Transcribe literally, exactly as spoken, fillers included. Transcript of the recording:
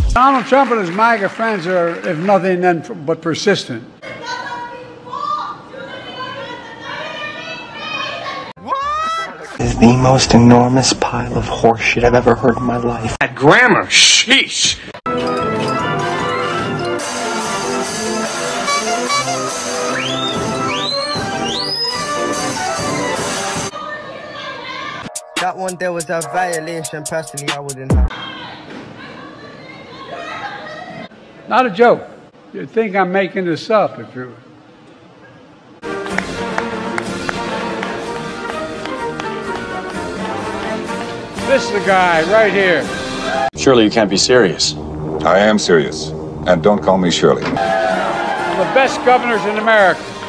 Donald Trump and his MAGA friends are, if nothing then but persistent. Is the most enormous pile of horseshit I've ever heard in my life. That grammar, sheesh. That one there was a violation. Personally, I wouldn't have. Not a joke. You'd think I'm making this up if you. This is the guy right here. Surely you can't be serious. I am serious. And don't call me Shirley. One of the best governors in America.